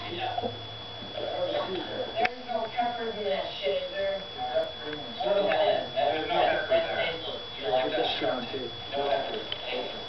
There's no peppers in that shit, is there? There's no peppers there. Look, you like Get that that? shit on tape. No peppers.